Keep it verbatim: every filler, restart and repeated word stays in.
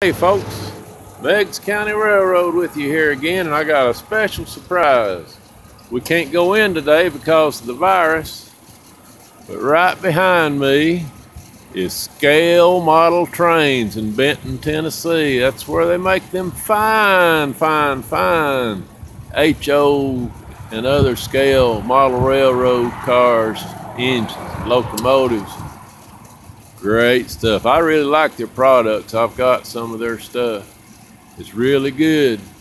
Hey folks, Meigs County Railroad with you here again, and I got a special surprise. We can't go in today because of the virus, but right behind me is Scale Model Trains in Benton, Tennessee. That's where they make them fine, fine, fine H O and other scale model railroad cars, engines, locomotives. Great stuff. I really like their products. I've got some of their stuff. It's really good.